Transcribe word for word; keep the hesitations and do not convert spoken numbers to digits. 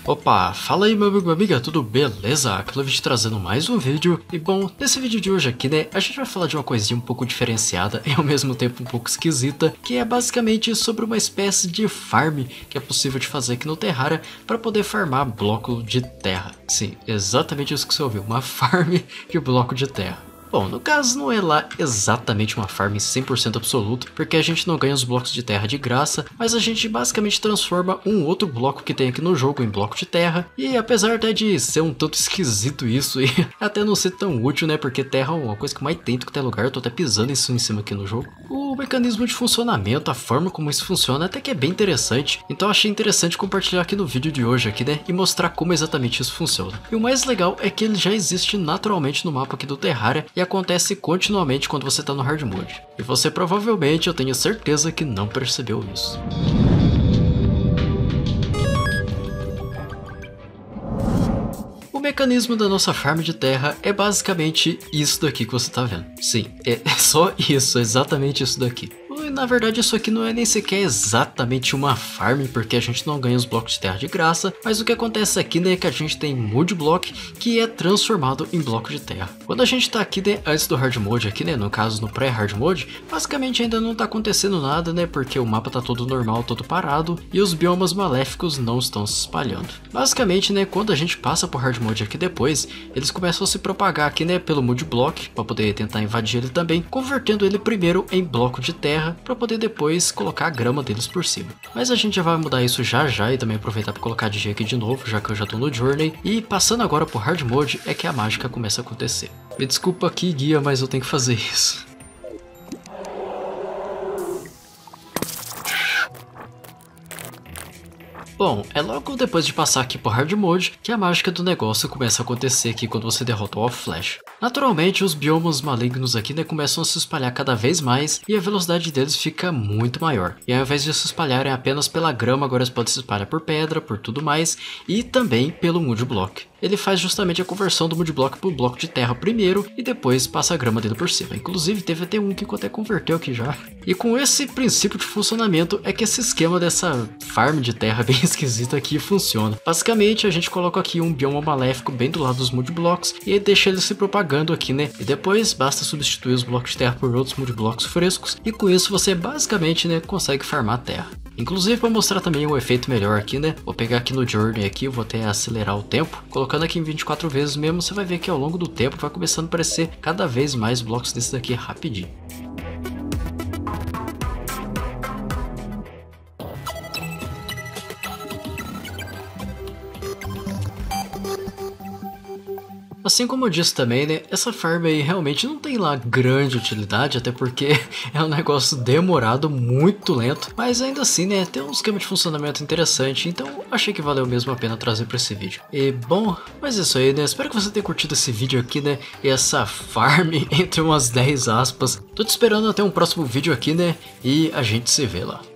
Opa, fala aí meu amigo e amiga, tudo beleza? Clevis trazendo mais um vídeo. E bom, nesse vídeo de hoje aqui, né, a gente vai falar de uma coisinha um pouco diferenciada e ao mesmo tempo um pouco esquisita, que é basicamente sobre uma espécie de farm que é possível de fazer aqui no Terraria para poder farmar bloco de terra. Sim, exatamente isso que você ouviu, uma farm de bloco de terra. Bom, no caso não é lá exatamente uma farm cem por cento absoluto, porque a gente não ganha os blocos de terra de graça, mas a gente basicamente transforma um outro bloco que tem aqui no jogo em bloco de terra, e apesar até de ser um tanto esquisito isso e até não ser tão útil, né, porque terra é uma coisa que mais tem do que tem lugar, eu tô até pisando isso em cima aqui no jogo. O mecanismo de funcionamento, a forma como isso funciona até que é bem interessante, então achei interessante compartilhar aqui no vídeo de hoje aqui, né, e mostrar como exatamente isso funciona. E o mais legal é que ele já existe naturalmente no mapa aqui do Terraria, e acontece continuamente quando você está no hard mode. E você provavelmente, eu tenho certeza que não percebeu isso. O mecanismo da nossa farm de terra é basicamente isso daqui que você está vendo. Sim, é só isso, exatamente isso daqui. Na verdade isso aqui não é nem sequer exatamente uma farm, porque a gente não ganha os blocos de terra de graça, mas o que acontece aqui, né, é que a gente tem mood block que é transformado em bloco de terra. Quando a gente tá aqui, né, antes do hard mode aqui, né, no caso no pré-hard mode, basicamente ainda não tá acontecendo nada, né, porque o mapa tá todo normal, todo parado, e os biomas maléficos não estão se espalhando. Basicamente, né, quando a gente passa pro hard mode aqui depois, eles começam a se propagar aqui, né, pelo mood block, para poder tentar invadir ele também, convertendo ele primeiro em bloco de terra, para poder depois colocar a grama deles por cima. Mas a gente já vai mudar isso já já e também aproveitar para colocar D J aqui de novo, já que eu já tô no Journey. E passando agora pro Hard Mode é que a mágica começa a acontecer. Me desculpa aqui, guia, mas eu tenho que fazer isso. Bom, é logo depois de passar aqui por Hard Mode que a mágica do negócio começa a acontecer aqui quando você derrota o Off Flash. Naturalmente, os biomas malignos aqui, né, começam a se espalhar cada vez mais e a velocidade deles fica muito maior. E ao invés de se espalharem apenas pela grama, agora eles podem se espalhar por pedra, por tudo mais e também pelo Mood Block. Ele faz justamente a conversão do Mood Block para o bloco de terra primeiro e depois passa a grama dele por cima. Inclusive teve até um que até converteu aqui já. E com esse princípio de funcionamento é que esse esquema dessa farm de terra bem esquisita aqui funciona. Basicamente a gente coloca aqui um bioma maléfico bem do lado dos Mood Blocks e deixa ele se propagando aqui, né? E depois basta substituir os blocos de terra por outros Mood Blocks frescos e com isso você basicamente, né, consegue farmar a terra. Inclusive para mostrar também um efeito melhor aqui, né, vou pegar aqui no Journey aqui, vou até acelerar o tempo, colocando aqui em vinte e quatro vezes mesmo, você vai ver que ao longo do tempo vai começando a aparecer cada vez mais blocos desse daqui rapidinho. Assim como eu disse também, né, essa farm aí realmente não tem lá grande utilidade, até porque é um negócio demorado, muito lento, mas ainda assim, né, tem um esquema de funcionamento interessante, então achei que valeu mesmo a pena trazer para esse vídeo. E bom, mas é isso aí, né, espero que você tenha curtido esse vídeo aqui, né, e essa farm entre umas dez aspas. Tô te esperando até um próximo vídeo aqui, né, e a gente se vê lá.